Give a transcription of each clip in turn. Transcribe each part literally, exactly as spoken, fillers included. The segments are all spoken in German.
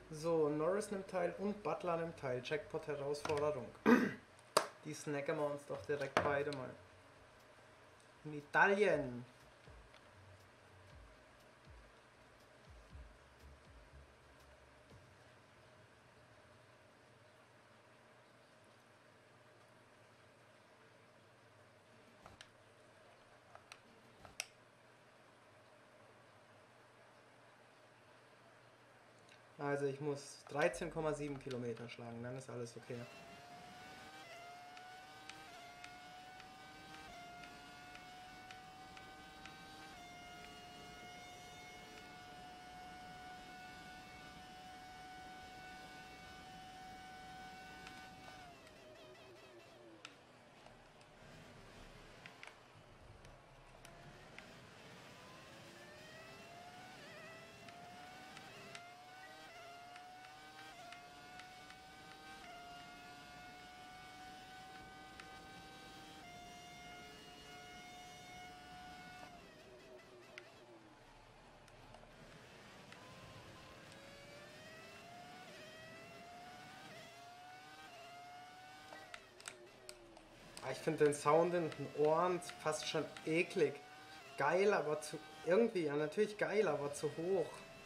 So, Norris nimmt teil und Butler nimmt teil. Jackpot-Herausforderung. Die snacken wir uns doch direkt beide mal. In Italien. Also ich muss dreizehn Komma sieben Kilometer schlagen, dann ist alles okay. Ich finde den Sound in den Ohren fast schon eklig. Geil, aber zu... Irgendwie, ja natürlich geil, aber zu hoch.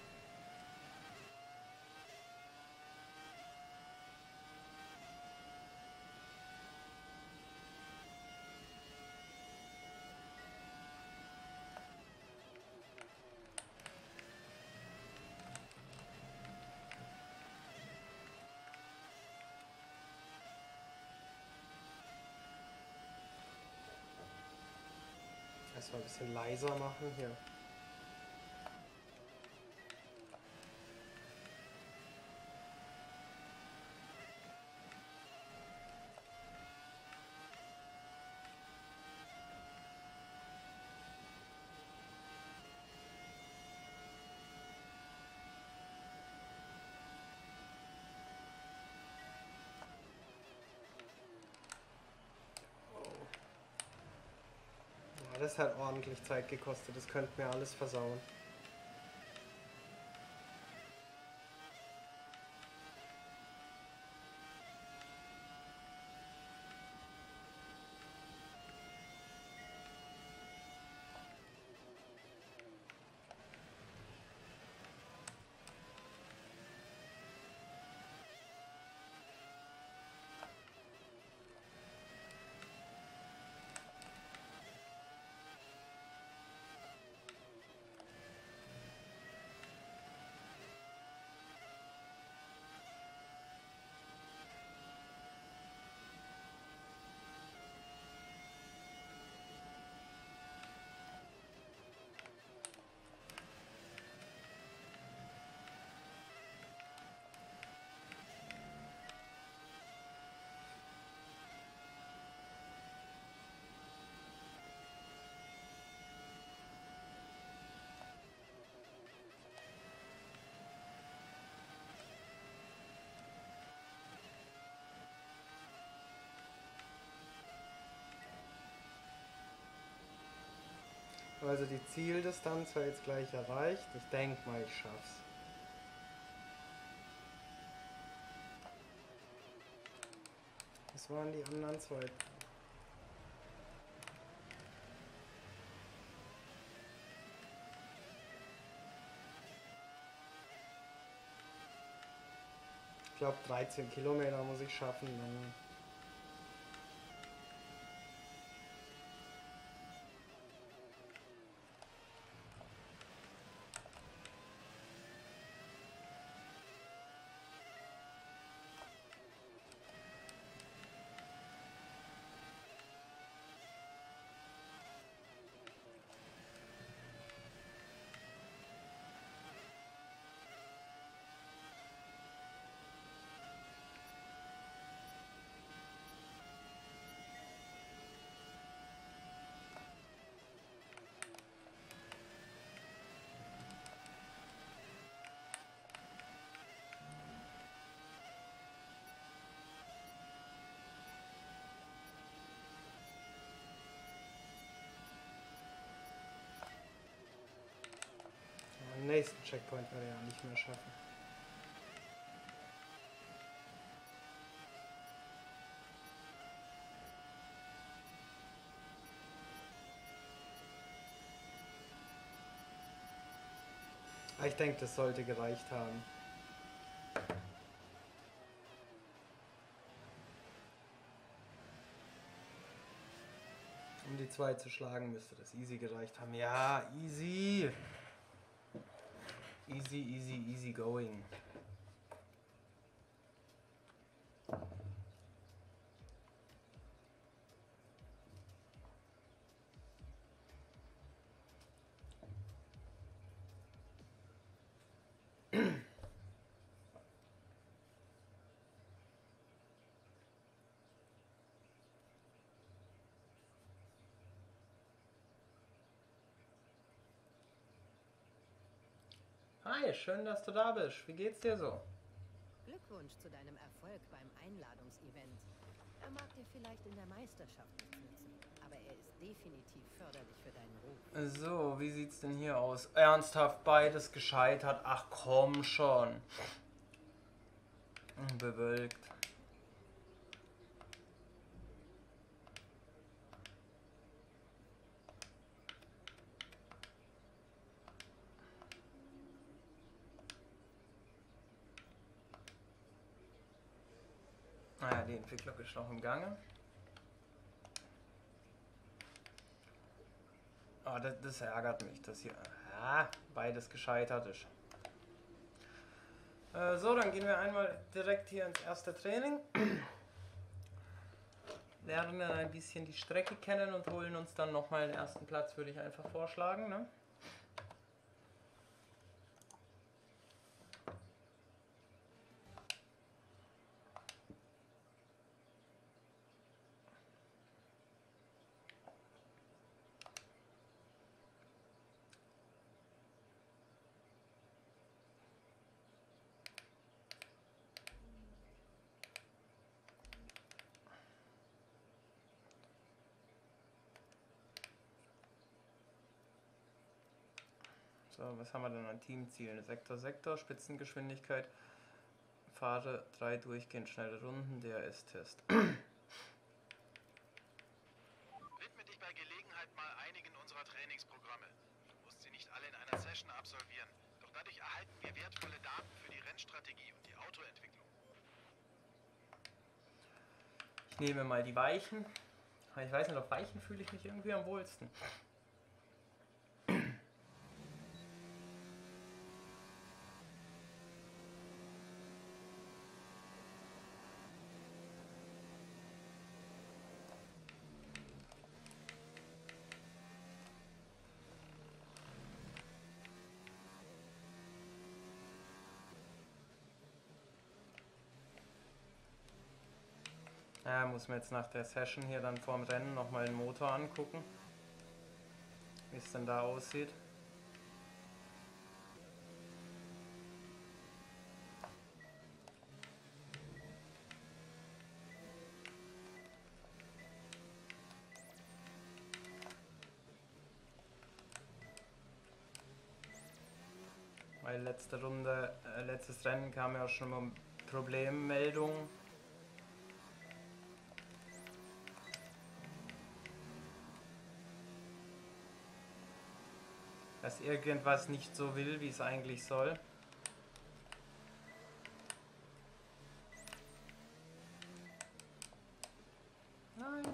Erstmal ein bisschen leiser machen hier. Das hat ordentlich Zeit gekostet, das könnte mir alles versauen. Also die Zieldistanz war jetzt gleich erreicht. Ich denke mal, ich schaff's. Das waren die anderen zwei. Ich glaube dreizehn Kilometer muss ich schaffen. Dann den nächsten Checkpoint werde ich ja nicht mehr schaffen. Ich denke, das sollte gereicht haben. Um die zwei zu schlagen, müsste das easy gereicht haben. Ja, easy. Easy, easy, easy going. Hi, schön, dass du da bist. Wie geht's dir so? Glückwunsch zu deinem Erfolg beim Einladungsevent. Er mag dir vielleicht in der Meisterschaft nicht nützen, aber er ist definitiv förderlich für deinen Ruf. So, wie sieht's denn hier aus? Ernsthaft beides gescheitert? Ach komm schon. Bewölkt. Naja, die Entwicklung ist noch im Gange. Oh, das, das ärgert mich, dass hier ah, beides gescheitert ist. Äh, so, dann gehen wir einmal direkt hier ins erste Training. Lernen dann ein bisschen die Strecke kennen und holen uns dann nochmal den ersten Platz, würde ich einfach vorschlagen. Ne? So, was haben wir denn an Teamzielen? Sektor, Sektor, Spitzengeschwindigkeit, fahre drei durchgehend schnelle Runden, D R S-Test. Widme dich bei Gelegenheit mal einigen unserer Trainingsprogramme. Du musst sie nicht alle in einer Session absolvieren, doch dadurch erhalten wir wertvolle Daten für die Rennstrategie und die Autoentwicklung. Ich nehme mal die Weichen. Ich weiß nicht, auf Weichen fühle ich mich irgendwie am wohlsten. Ja, muss mir jetzt nach der Session hier dann vorm Rennen nochmal den Motor angucken, wie es denn da aussieht. Weil letzte Runde, äh, letztes Rennen kam ja auch schon mal Problemmeldung. Dass irgendwas nicht so will, wie es eigentlich soll. Nein.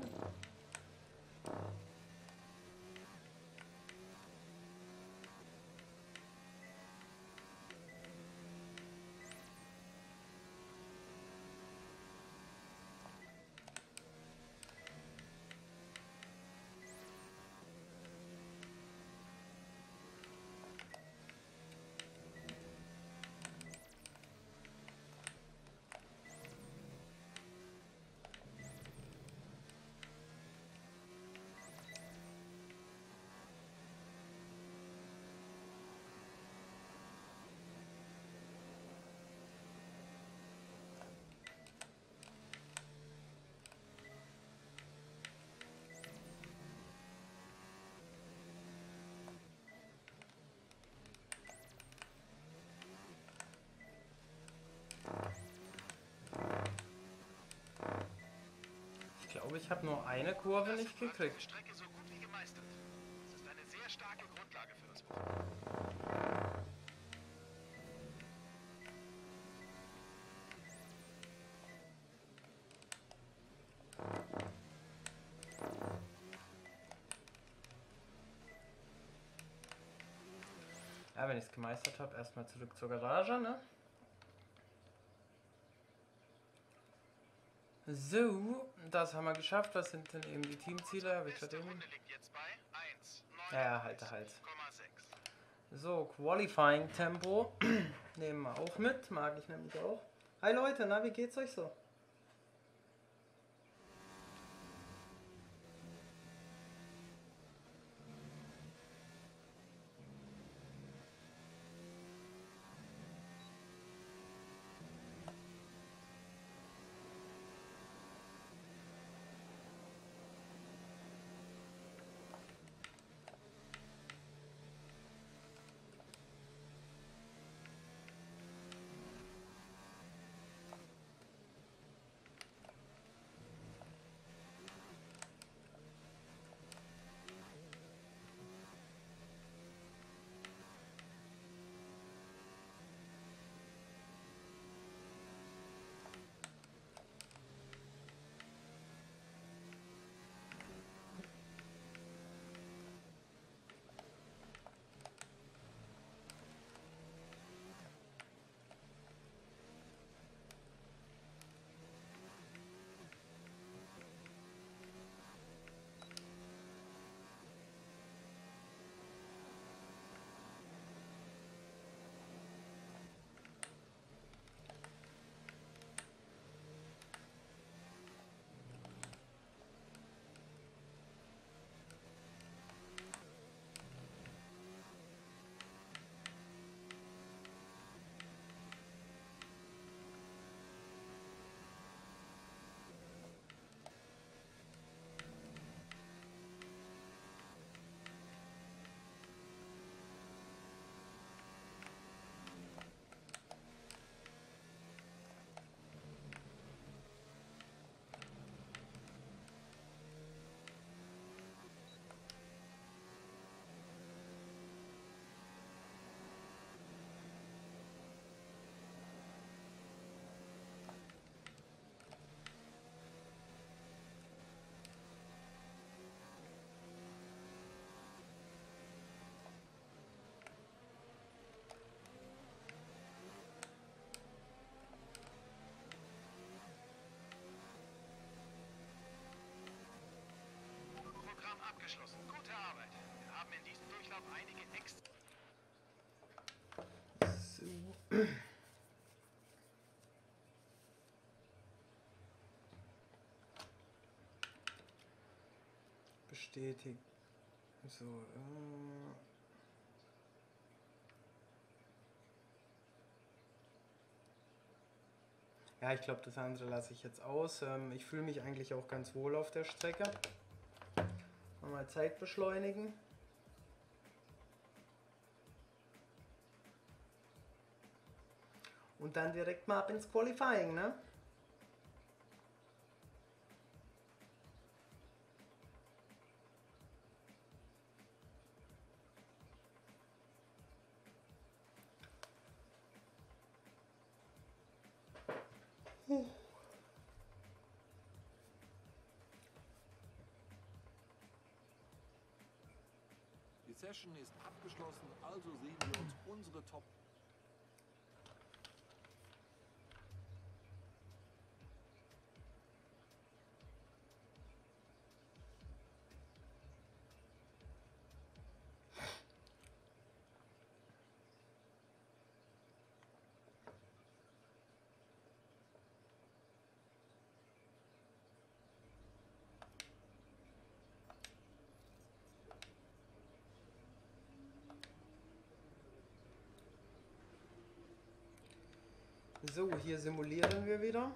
Ich glaube, ich habe nur eine Kurve nicht gekriegt. Die Strecke so gut wie gemeistert. Das ist eine sehr starke Grundlage für das Wochenende. Ja, wenn ich es gemeistert habe, erstmal zurück zur Garage, ne? So, das haben wir geschafft. Was sind denn eben die Teamziele? Habe ich gerade eben. Ja, ja, halte halt. So, Qualifying Tempo nehmen wir auch mit, mag ich nämlich auch. Hi Leute, na, wie geht's euch so? Abgeschlossen. Gute Arbeit. Wir haben in diesem Durchlauf einige extra... So. Bestätigt. So. Äh ja, ich glaube, das andere lasse ich jetzt aus. Ähm, ich fühle mich eigentlich auch ganz wohl auf der Strecke. Mal Zeit beschleunigen. Und dann direkt mal ab ins Qualifying, ne? Huh. Die Session ist abgeschlossen, also sehen wir uns unsere Top... So, hier simulieren wir wieder.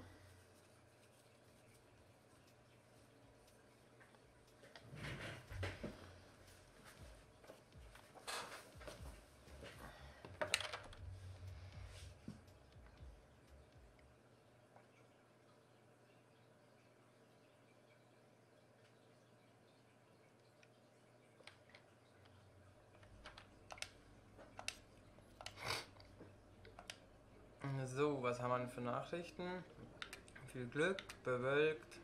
So, was haben wir denn für Nachrichten? Viel Glück, bewölkt.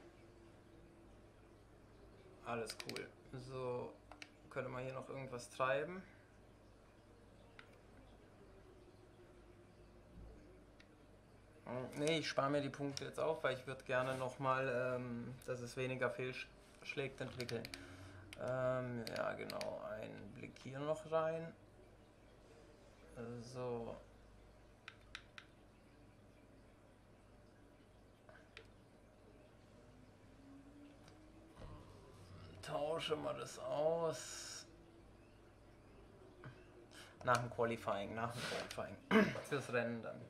Alles cool. So, könnte man hier noch irgendwas treiben. Nee, ich spare mir die Punkte jetzt auf, weil ich würde gerne nochmal, ähm, dass es weniger fehlschlägt, entwickeln. Ähm, ja genau, ein Blick hier noch rein. So. Tauschen wir das aus. Nach dem Qualifying, nach dem Qualifying. Fürs Rennen dann.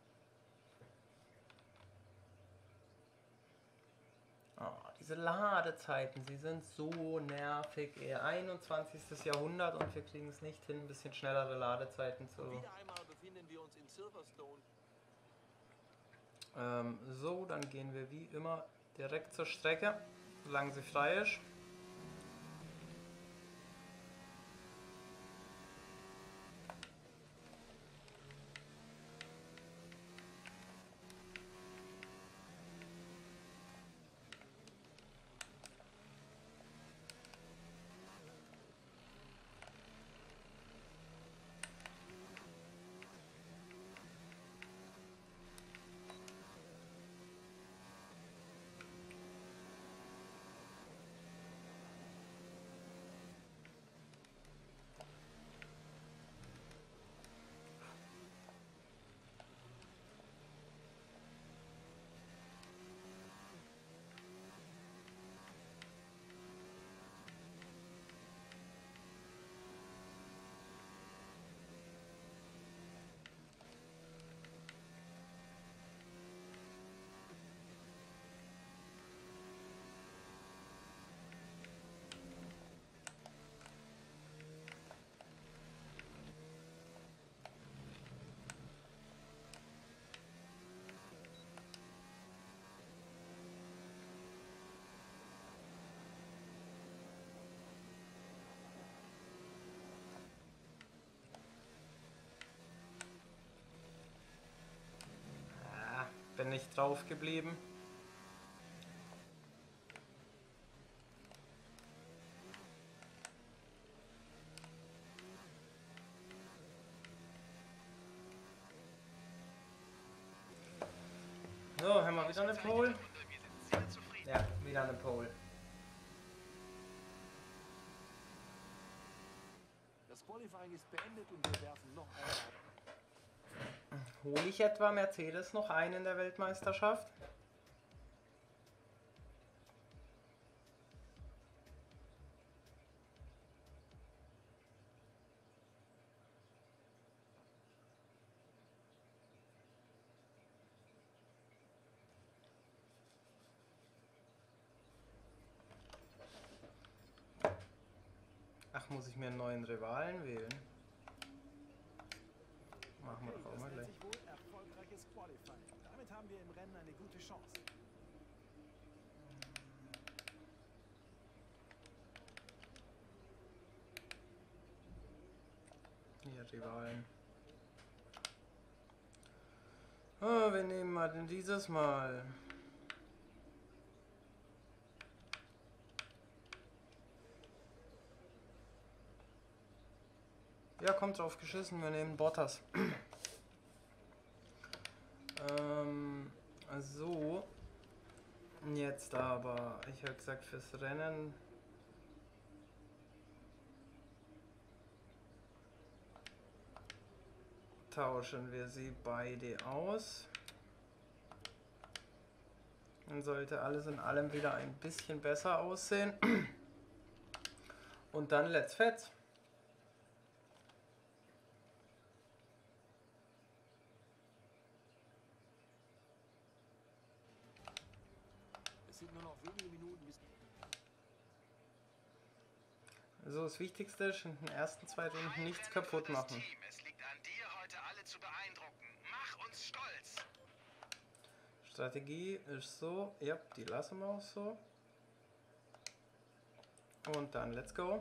Oh, diese Ladezeiten, sie sind so nervig. Ey. einundzwanzigstes Jahrhundert und wir kriegen es nicht hin, ein bisschen schnellere Ladezeiten zu. Wieder einmal befinden wir uns in Silverstone. Ähm, so, dann gehen wir wie immer direkt zur Strecke, solange sie frei ist. Bin nicht drauf geblieben. So, haben wir wieder eine Pole? Ja, wieder eine Pole. Das Qualifying ist beendet und wir werfen noch eine. Hole ich etwa Mercedes noch einen in der Weltmeisterschaft? Ach, muss ich mir einen neuen Rivalen wählen? Machen wir doch auch mal gleich. Erfolgreiches Qualifying. Damit haben wir im Rennen eine gute Chance. Hier, Rivalen. Oh, wen nehmen wir denn dieses Mal? Ja, kommt drauf geschissen, wir nehmen Bottas. ähm, so. Jetzt aber, ich habe gesagt, fürs Rennen. Tauschen wir sie beide aus. Dann sollte alles in allem wieder ein bisschen besser aussehen. Und dann let's fetz. Es sind nur noch wenige Minuten bis. So, das Wichtigste ist, in den ersten zwei Runden nichts kaputt machen. Es liegt an dir, heute alle zu beeindrucken. Mach uns stolz. Strategie ist so, ja, die lassen wir auch so. Und dann let's go.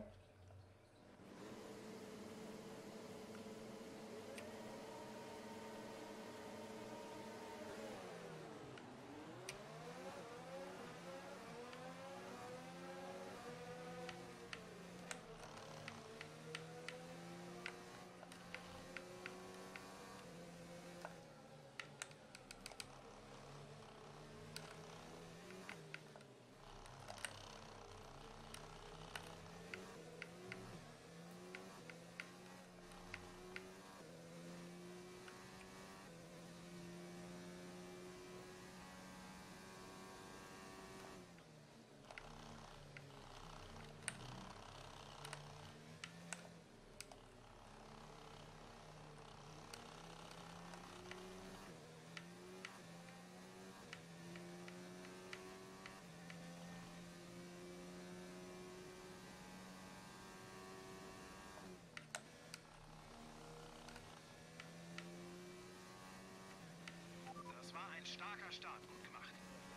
Starker Start, gut gemacht.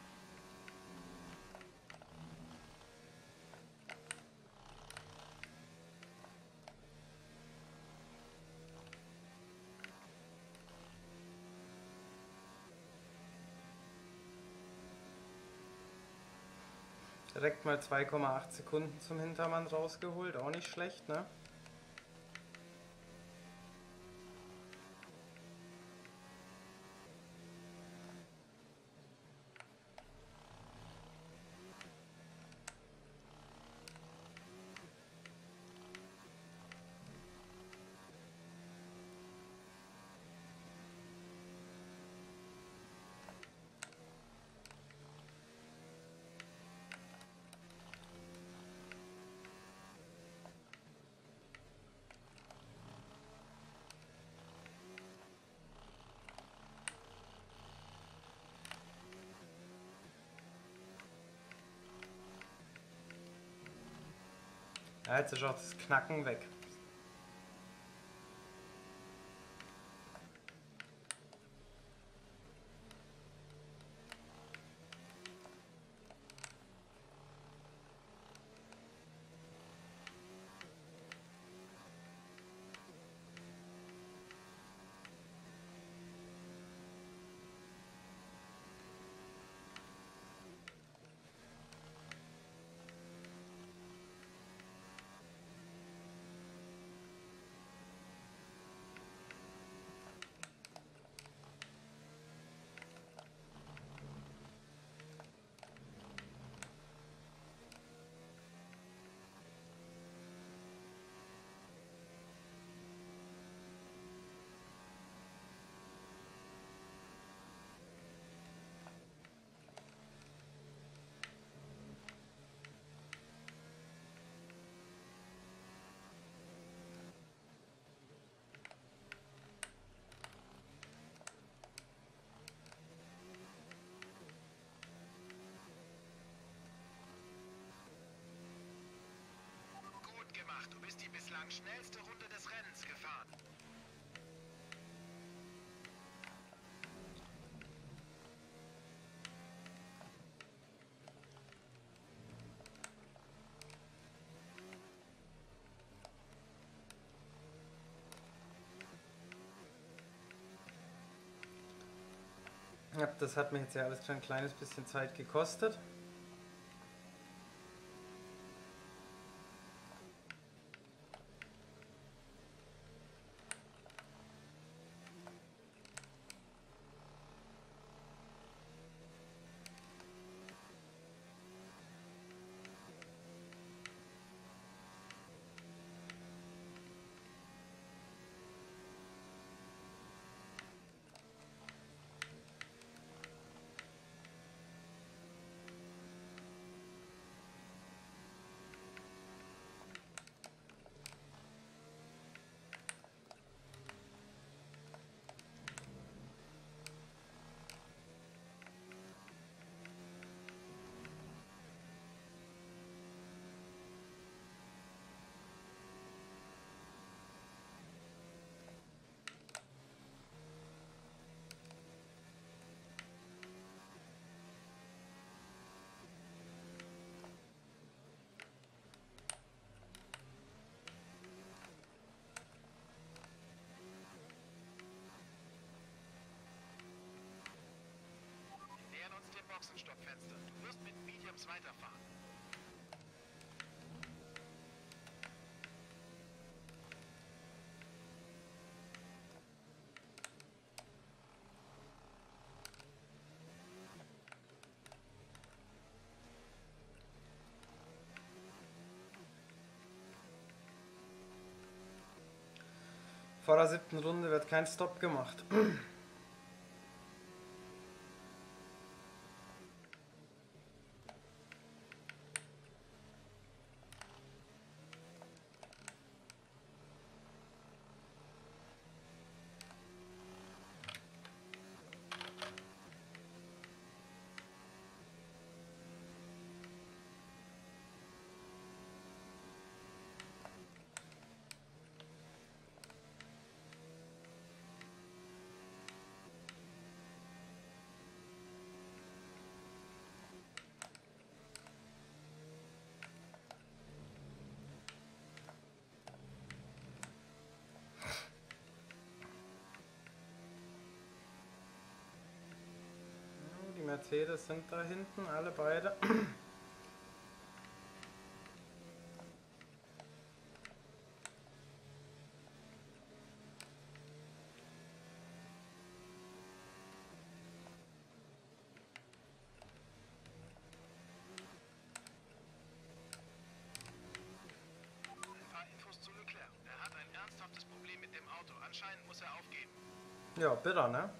Direkt mal zwei Komma acht Sekunden zum Hintermann rausgeholt, auch nicht schlecht, ne? Ja, jetzt ist auch das Knacken weg. Gut gemacht, du bist die bislang schnellste Runde des Rennens gefahren. Ja, das hat mir jetzt ja alles schon ein kleines bisschen Zeit gekostet. Wir nähern uns dem Boxenstoppfenster. Du wirst mit Mediums weiterfahren. Vor der siebten Runde wird kein Stop gemacht. Mercedes sind da hinten, alle beide. Anscheinend muss er aufgeben. Ja, bitter, ne?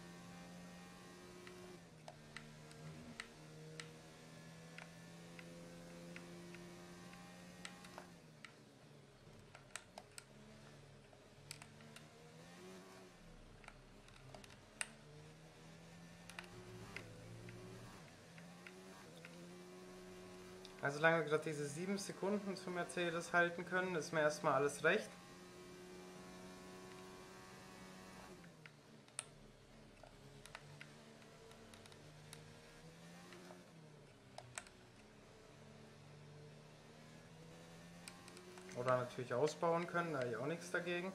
Also solange wir gerade diese sieben Sekunden zu Mercedes halten können, ist mir erstmal alles recht. Oder natürlich ausbauen können, da habe ich auch nichts dagegen.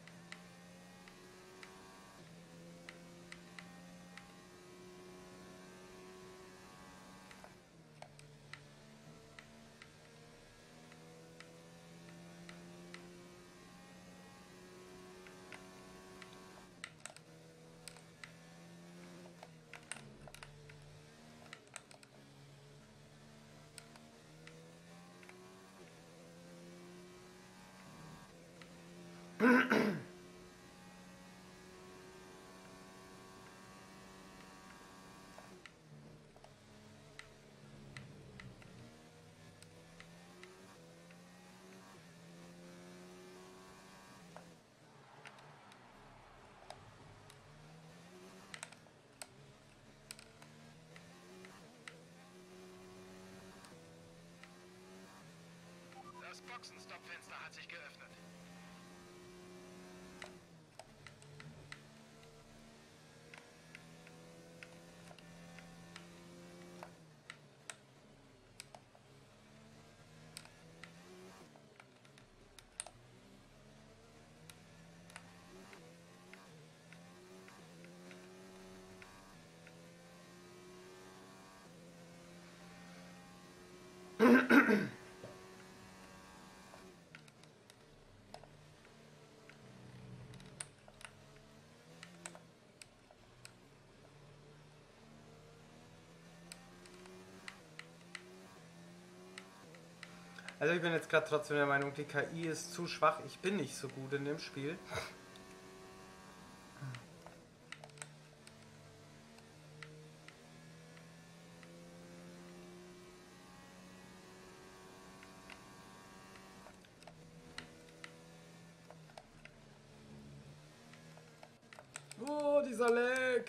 Das Boxenstoppfenster hat sich geöffnet. Also ich bin jetzt gerade trotzdem der Meinung, die K I ist zu schwach. Ich bin nicht so gut in dem Spiel. Oh, dieser Lag!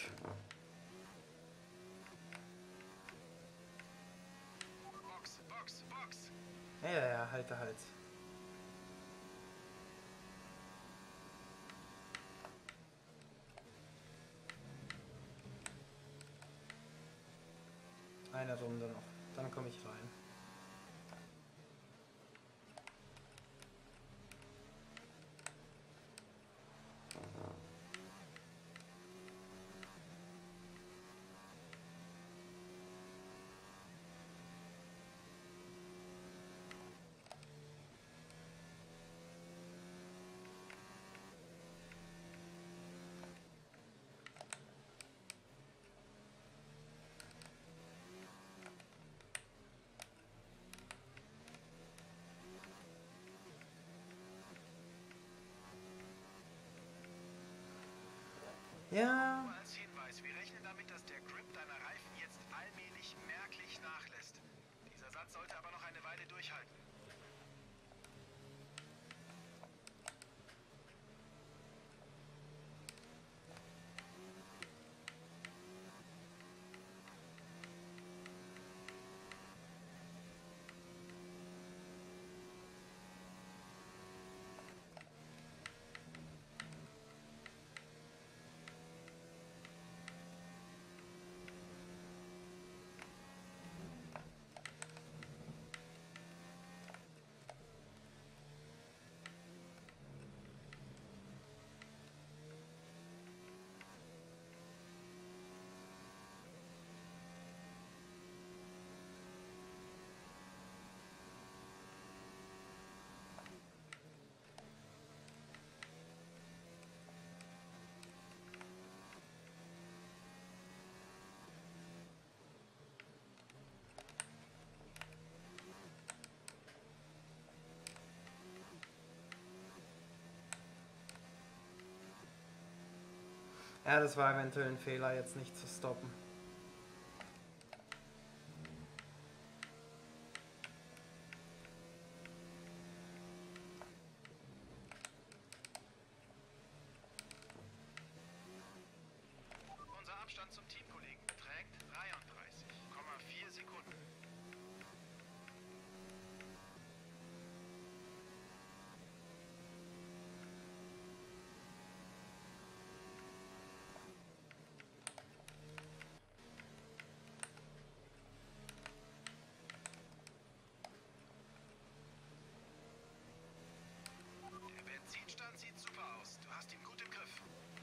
Box, Box, Box. Ja, ja, ja, halte halt. Eine Runde noch, dann komme ich rein. Ja. Nur als Hinweis, wir rechnen damit, dass der Grip deiner Reifen jetzt allmählich merklich nachlässt. Dieser Satz sollte aber noch eine Weile durchhalten. Ja, das war eventuell ein Fehler, jetzt nicht zu stoppen. Unser Abstand zum Teamkollegen beträgt dreiunddreißig Komma vier Sekunden. Der Benzinstand sieht super aus. Du hast ihn gut im Griff.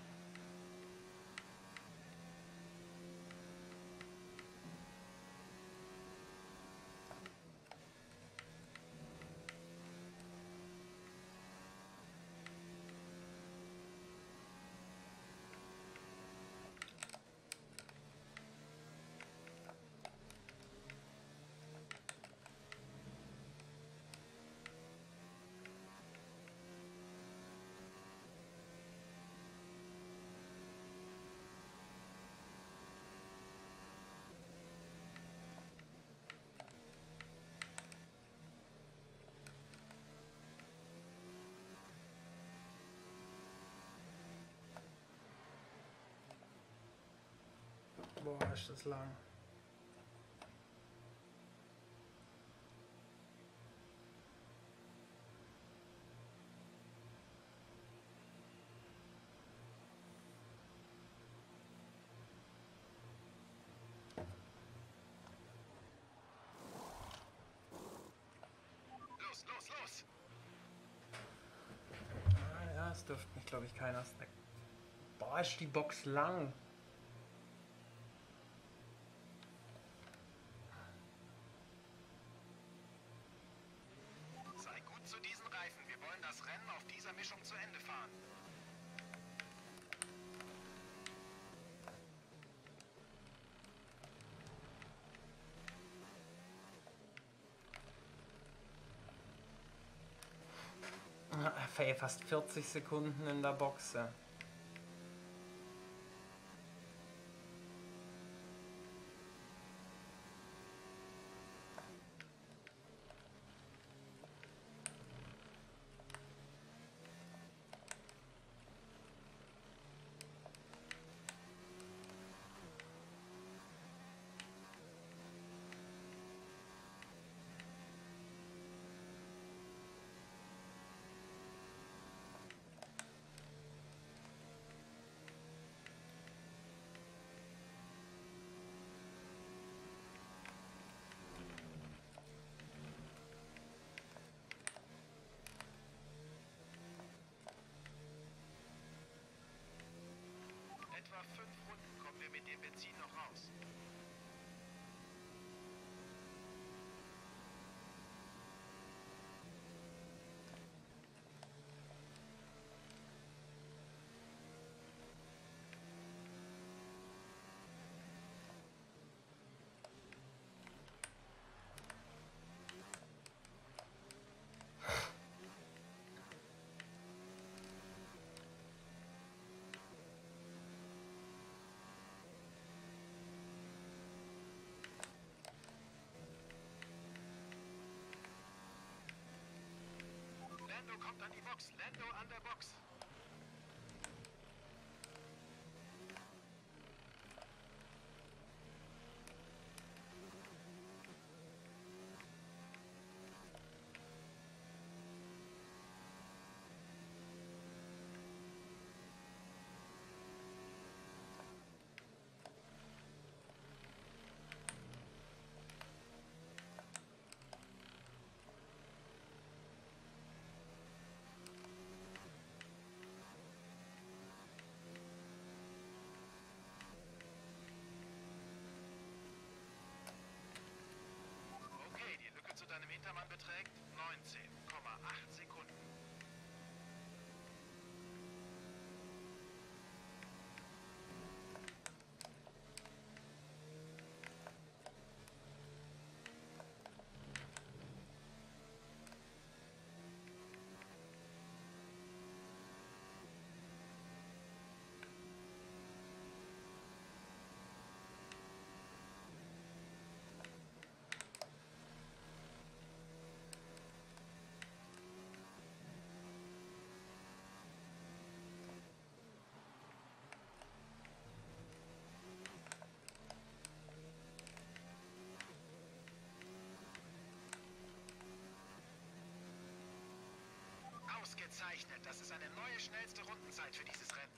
Boah, ist das lang. Los, los, los! Ah, ja, es dürfte mich, glaube ich, keiner snacken. Boah, ist die Box lang. Sei gut zu diesen Reifen. Wir wollen das Rennen auf dieser Mischung zu Ende fahren. Ah, fast vierzig Sekunden in der Box. Ja. Etwa fünf Runden kommen wir mit dem Benzin noch raus. Lando kommt an die Box. Lando an der Box. Ausgezeichnet. Das ist eine neue schnellste Rundenzeit für dieses Rennen.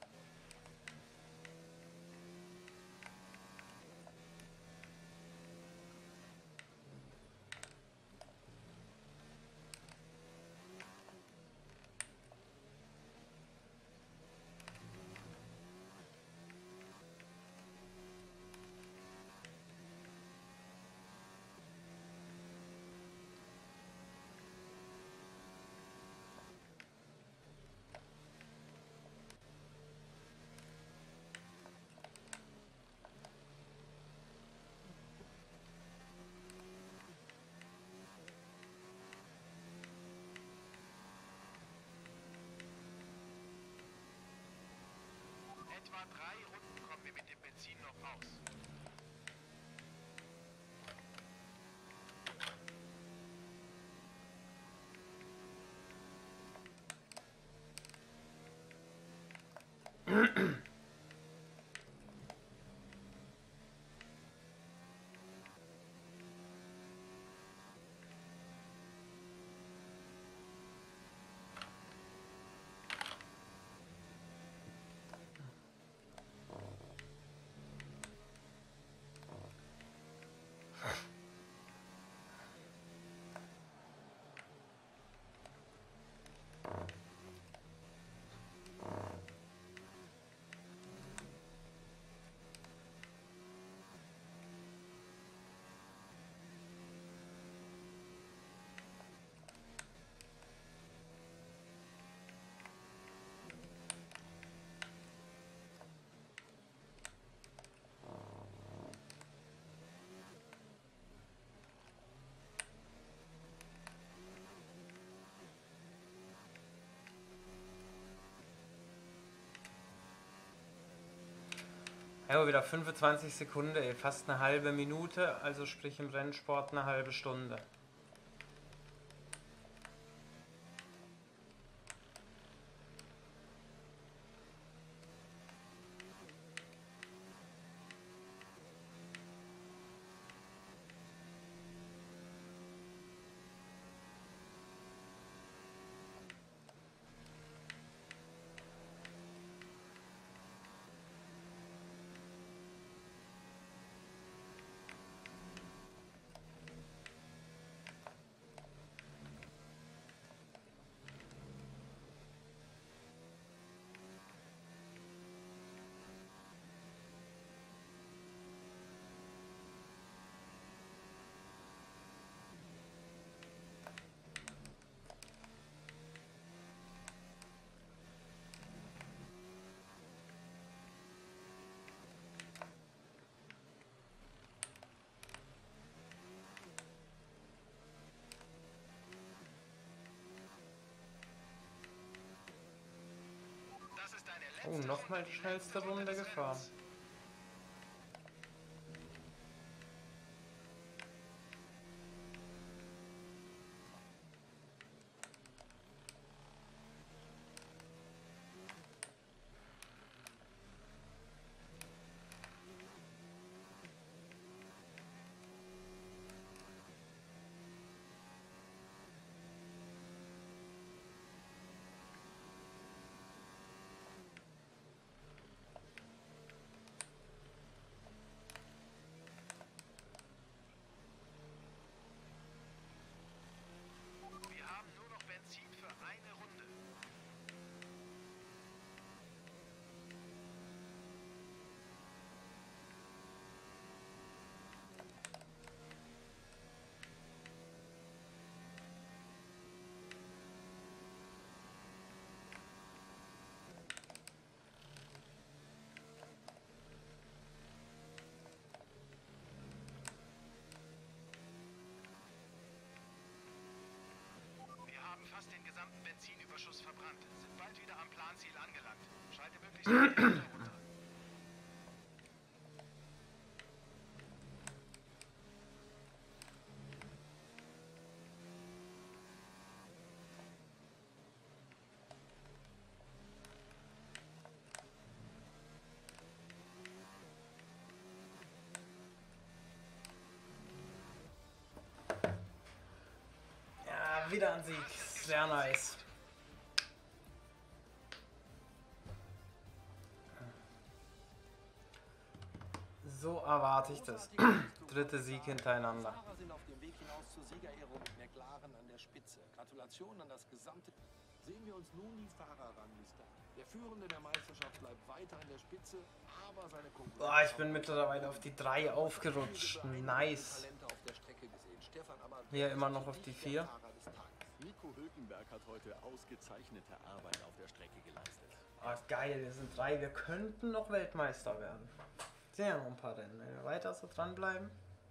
Etwa drei Runden kommen wir mit dem Benzin noch raus. Ja, wieder fünfundzwanzig Sekunden, ey, fast eine halbe Minute, also sprich im Rennsport eine halbe Stunde. Oh, nochmal die schnellste Runde gefahren. Den gesamten Benzinüberschuss verbrannt. Sind bald wieder am Planziel angelangt. Schalte möglichst schnell runter. Ja, wieder ein Sieg. Sehr nice. So erwarte ich das. Dritte Sieg hintereinander. Fahrer sind auf dem Weg hinaus zur Siegerehrung mit McLaren an der Spitze. Gratulation an das gesamte... Sehen wir uns nun die Fahrerrangliste. Der Führende der Meisterschaft bleibt weiter an der Spitze, aber seine Konkurrenz... Boah, ich bin mittlerweile auf die drei aufgerutscht. Nice. Hier immer noch auf die vier. Nico Hülkenberg hat heute ausgezeichnete Arbeit auf der Strecke geleistet. Ah, geil, wir sind drei. Wir könnten noch Weltmeister werden. Sind ja noch ein paar Rennen, wenn wir weiter so dranbleiben.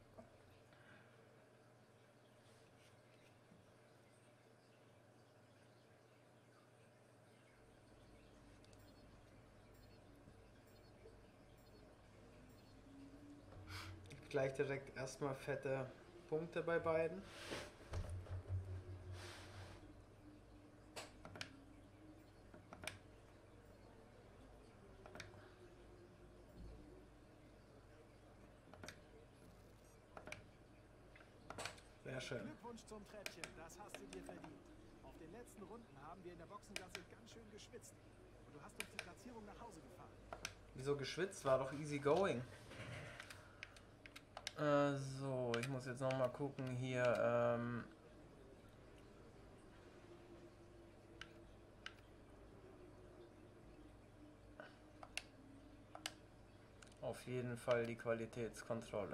Gleich direkt erstmal fette Punkte bei beiden. Sehr schön. Glückwunsch zum Treppchen, das hast du dir verdient. Auf den letzten Runden haben wir in der Boxengasse ganz schön geschwitzt. Und du hast uns die Platzierung nach Hause gefahren. Wieso geschwitzt? War doch easy going. Äh, so, ich muss jetzt noch mal gucken hier. Ähm Auf jeden Fall die Qualitätskontrolle.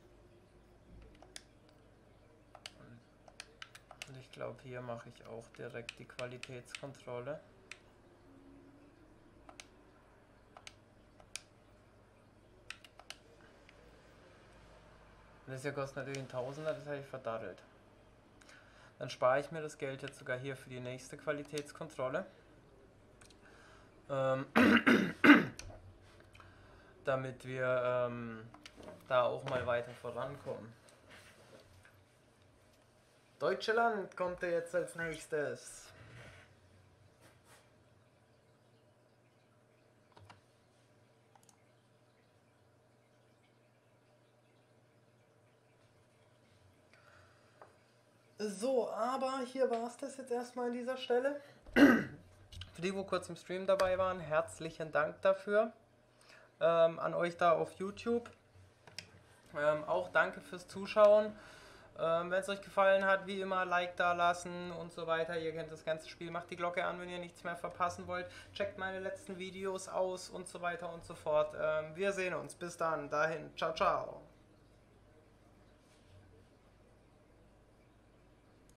Und ich glaube, hier mache ich auch direkt die Qualitätskontrolle. Das hier kostet natürlich ein Tausender, das habe ich verdattelt. Dann spare ich mir das Geld jetzt sogar hier für die nächste Qualitätskontrolle. Ähm damit wir ähm, da auch mal weiter vorankommen. Deutschland kommt ja jetzt als nächstes. So, aber hier war es das jetzt erstmal an dieser Stelle. Für die, wo kurz im Stream dabei waren, herzlichen Dank dafür. Ähm, an euch da auf YouTube. Ähm, auch danke fürs Zuschauen. Ähm, wenn es euch gefallen hat, wie immer, Like da lassen und so weiter. Ihr kennt das ganze Spiel. Macht die Glocke an, wenn ihr nichts mehr verpassen wollt. Checkt meine letzten Videos aus und so weiter und so fort. Ähm, wir sehen uns. Bis dann. Dahin. Ciao, ciao.